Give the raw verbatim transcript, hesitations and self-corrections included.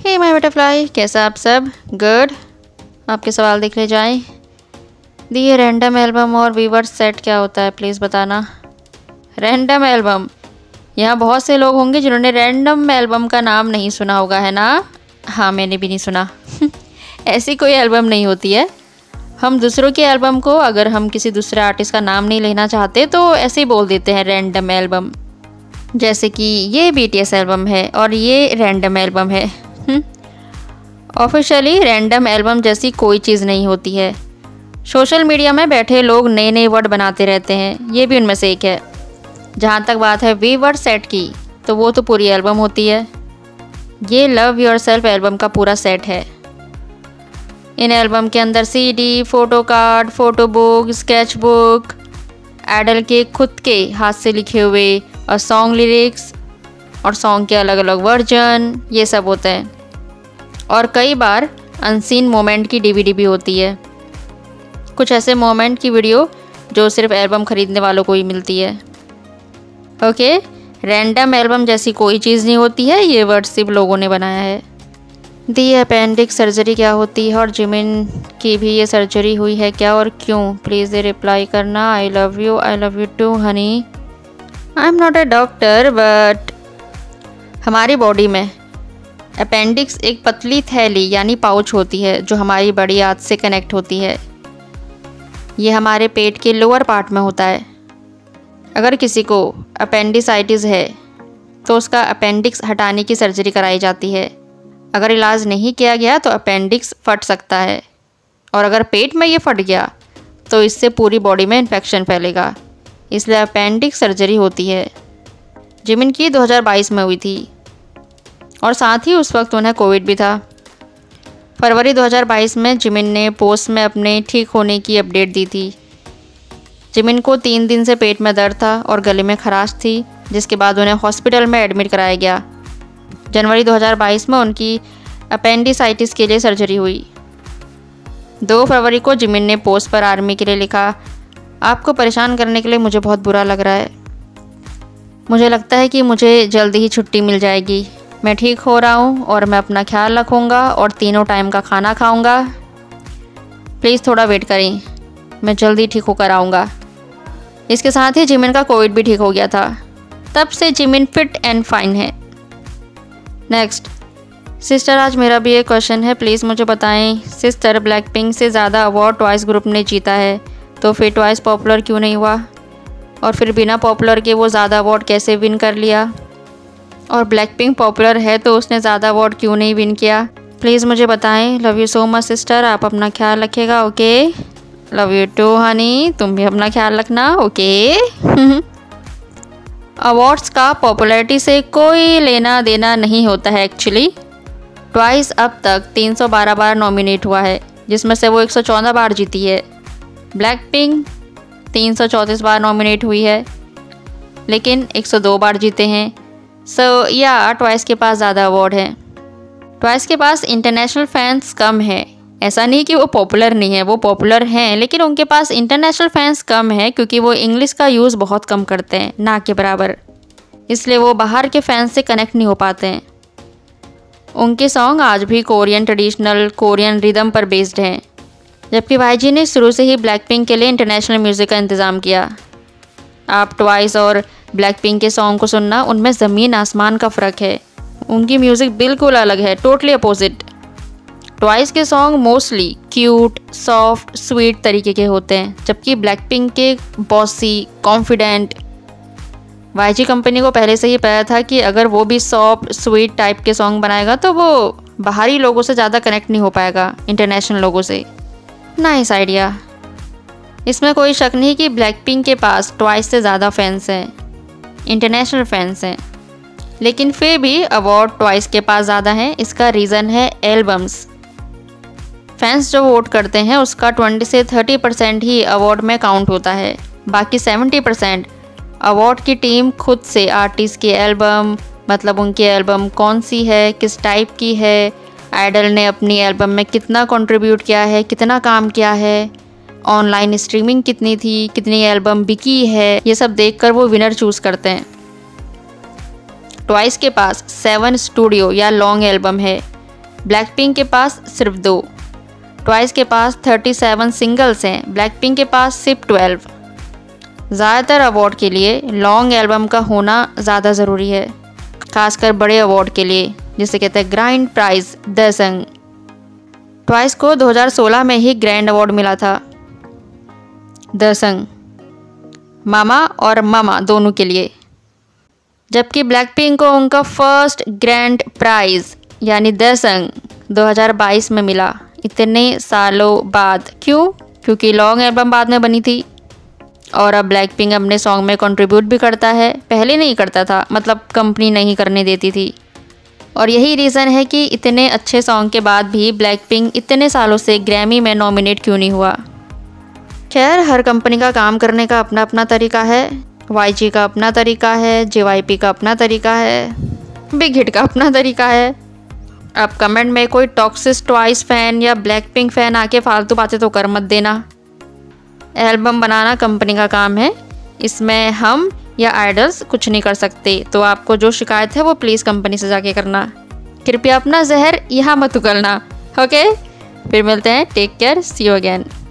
Hey my butterfly, कैसा आप सब? गुड। आपके सवाल देख ले जाएं। दी रैंडम एल्बम और वीवर सेट क्या होता है, प्लीज़ बताना। रैंडम एल्बम, यहाँ बहुत से लोग होंगे जिन्होंने रैंडम एल्बम का नाम नहीं सुना होगा, है ना? हाँ, मैंने भी नहीं सुना। ऐसी कोई एल्बम नहीं होती है। हम दूसरों की एल्बम को, अगर हम किसी दूसरे आर्टिस्ट का नाम नहीं लेना चाहते तो ऐसे ही बोल देते हैं रैंडम एल्बम। जैसे कि ये बीटीएस एल्बम है और ये रैंडम एल्बम है। ऑफिशियली रैंडम एल्बम जैसी कोई चीज़ नहीं होती है। सोशल मीडिया में बैठे लोग नए नए वर्ड बनाते रहते हैं, ये भी उनमें से एक है। जहाँ तक बात है वीवर सेट की, तो वो तो पूरी एल्बम होती है। ये लव योरसेल्फ एल्बम का पूरा सेट है। इन एल्बम के अंदर CD, photo card, photo book, sketch book, idol के खुद के हाथ से लिखे हुए और सॉन्ग लिरिक्स और सॉन्ग के अलग अलग वर्जन, ये सब होते हैं। और कई बार अनसीन मोमेंट की डीवीडी भी होती है। कुछ ऐसे मोमेंट की वीडियो जो सिर्फ एल्बम ख़रीदने वालों को ही मिलती है। ओके, रैंडम एल्बम जैसी कोई चीज़ नहीं होती है, ये वर्ड सिर्फ लोगों ने बनाया है। दी अपेंडिक्स सर्जरी क्या होती है और जिमिन की भी ये सर्जरी हुई है क्या और क्यों? प्लीज़ रिप्लाई करना। I love you, I love you too honey. I am not a doctor but हमारी बॉडी में अपेंडिक्स एक पतली थैली यानी पाउच होती है जो हमारी बड़ी आंत से कनेक्ट होती है। ये हमारे पेट के लोअर पार्ट में होता है। अगर किसी को अपेंडिसाइटिस है तो उसका अपेंडिक्स हटाने की सर्जरी कराई जाती है। अगर इलाज नहीं किया गया तो अपेंडिक्स फट सकता है, और अगर पेट में ये फट गया तो इससे पूरी बॉडी में इन्फेक्शन फैलेगा, इसलिए अपेंडिक्स सर्जरी होती है। जिमिन की दो हज़ार बाईस में हुई थी और साथ ही उस वक्त उन्हें कोविड भी था। फरवरी दो हज़ार बाईस में जिमिन ने पोस्ट में अपने ठीक होने की अपडेट दी थी। जिमिन को तीन दिन से पेट में दर्द था और गले में खराश थी, जिसके बाद उन्हें हॉस्पिटल में एडमिट कराया गया। जनवरी दो हज़ार बाईस में उनकी अपेंडिसाइटिस के लिए सर्जरी हुई। दो फरवरी को जिमिन ने पोस्ट पर आर्मी के लिए लिखा, आपको परेशान करने के लिए मुझे बहुत बुरा लग रहा है। मुझे लगता है कि मुझे जल्दी ही छुट्टी मिल जाएगी। मैं ठीक हो रहा हूँ और मैं अपना ख्याल रखूँगा और तीनों टाइम का खाना खाऊँगा। प्लीज़ थोड़ा वेट करें, मैं जल्दी ठीक होकर आऊँगा। इसके साथ ही जिमिन का कोविड भी ठीक हो गया था। तब से जिमिन फिट एंड फाइन है। नेक्स्ट, सिस्टर, आज मेरा भी एक क्वेश्चन है, प्लीज़ मुझे बताएं। सिस्टर, ब्लैक पिंक से ज़्यादा अवार्ड ट्वाइस ग्रुप ने जीता है, तो फिर ट्वाइस पॉपुलर क्यों नहीं हुआ? और फिर बिना पॉपुलर के वो ज़्यादा अवार्ड कैसे विन कर लिया? और ब्लैक पिंक पॉपुलर है तो उसने ज़्यादा अवार्ड क्यों नहीं विन किया? प्लीज़ मुझे बताएं। Love you so much sister, आप अपना ख्याल रखिएगा। Okay, love you too honey, तुम भी अपना ख्याल रखना। ओके। अवार्ड्स का पॉपुलैरिटी से कोई लेना देना नहीं होता है एक्चुअली। ट्वाइस अब तक तीन सौ बारह बार नॉमिनेट हुआ है, जिसमें से वो एक सौ चौदह बार जीती है। ब्लैक पिंक तीन सौ चौंतीस बार नॉमिनेट हुई है, लेकिन एक सौ दो बार जीते हैं। सो या ट्वाइस के पास ज़्यादा अवार्ड हैं। ट्वाइस के पास इंटरनेशनल फैंस कम है। ऐसा नहीं कि वो पॉपुलर नहीं है, वो पॉपुलर हैं, लेकिन उनके पास इंटरनेशनल फैंस कम है क्योंकि वो इंग्लिश का यूज़ बहुत कम करते हैं, ना के बराबर। इसलिए वो बाहर के फैंस से कनेक्ट नहीं हो पाते हैं। उनके सॉन्ग आज भी कोरियन ट्रेडिशनल कोरियन रिदम पर बेस्ड हैं, जबकि वाईजी ने शुरू से ही ब्लैक पिंक के लिए इंटरनेशनल म्यूज़िक का इंतज़ाम किया। आप ट्वाइस और ब्लैक पिंक के सॉन्ग को सुनना, उनमें ज़मीन आसमान का फ़र्क है। उनकी म्यूज़िक बिल्कुल अलग है, टोटली अपोजिट। ट्वाइस के song mostly cute, soft, sweet तरीके के होते हैं, जबकि ब्लैक पिंक के बॉसी, कॉन्फिडेंट। वाईजी कंपनी को पहले से ही पता था कि अगर वो भी सॉफ्ट, स्वीट टाइप के सॉन्ग बनाएगा तो वो बाहरी लोगों से ज़्यादा कनेक्ट नहीं हो पाएगा, इंटरनेशनल लोगों से। Nice idea. इसमें कोई शक नहीं कि ब्लैक पिंक के पास ट्वाइस से ज़्यादा फैंस हैं, इंटरनेशनल फैंस हैं, लेकिन फिर भी अवार्ड ट्वाइस के पास ज़्यादा हैं। इसका रीज़न है एल्बम्स। फैंस जो वोट करते हैं उसका बीस से तीस परसेंट ही अवार्ड में काउंट होता है। बाकी सत्तर परसेंट अवार्ड की टीम खुद से आर्टिस्ट की एल्बम, मतलब उनकी एल्बम कौन सी है, किस टाइप की है, आइडल ने अपनी एल्बम में कितना कंट्रीब्यूट किया है, कितना काम किया है, ऑनलाइन स्ट्रीमिंग कितनी थी, कितनी एल्बम बिकी है, ये सब देखकर वो विनर चूज़ करते हैं। ट्वाइस के पास सेवन स्टूडियो या लॉन्ग एल्बम है ब्लैक पिंक के पास सिर्फ दो। ट्वाइस के पास सैंतीस सिंगल्स हैं, ब्लैक पिंक के पास सिर्फ बारह। ज़्यादातर अवार्ड के लिए लॉन्ग एल्बम का होना ज़्यादा ज़रूरी है, खासकर बड़े अवार्ड के लिए जिसे कहते हैं ग्रैंड प्राइज़ दसंग। ट्वाइस को दो हज़ार सोलह में ही ग्रैंड अवार्ड मिला था दसंग, मामा और मामा दोनों के लिए, जबकि ब्लैक पिंक को उनका फर्स्ट ग्रैंड प्राइज़ यानी दसंग दो हज़ार बाईस में मिला, इतने सालों बाद। क्यों? क्योंकि लॉन्ग एल्बम बाद में बनी थी और अब ब्लैक पिंक अपने सॉन्ग में कंट्रीब्यूट भी करता है, पहले नहीं करता था, मतलब कंपनी नहीं करने देती थी। और यही रीज़न है कि इतने अच्छे सॉन्ग के बाद भी ब्लैक पिंक इतने सालों से ग्रैमी में नॉमिनेट क्यों नहीं हुआ। खैर, हर कंपनी का काम करने का अपना अपना तरीका है। वाई जी का अपना तरीका है, जे वाई पी का अपना तरीका है, बिग हिट का अपना तरीका है। अब कमेंट में कोई टॉक्सिस ट्वाइस फ़ैन या ब्लैक पिंक फ़ैन आके फालतू बातें तो कर मत देना। एल्बम बनाना कंपनी का काम है, इसमें हम या आइडल्स कुछ नहीं कर सकते। तो आपको जो शिकायत है वो प्लीज़ कंपनी से जाके करना। कृपया अपना जहर यहाँ मत उगलना। ओके, फिर मिलते हैं। Take care, see you again.